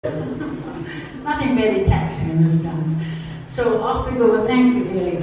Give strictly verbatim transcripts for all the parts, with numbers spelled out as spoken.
Nothing very taxing in this dance. So off we go. Thank you, Aileen.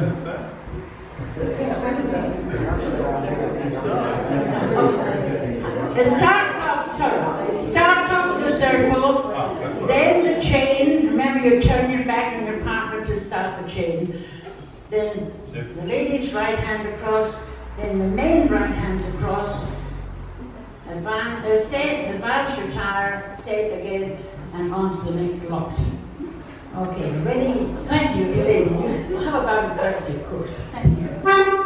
It starts off, sorry, it starts off with a circle, then the chain. Remember, you turn your back and your partner to start the chain. Then the lady's right hand across, then the main right hand across. Advance, uh, stay, advance your tire, stay it again, and on to the next lot. Okay, ready? Thank you, Hilary. How about a courtesy course? Thank you.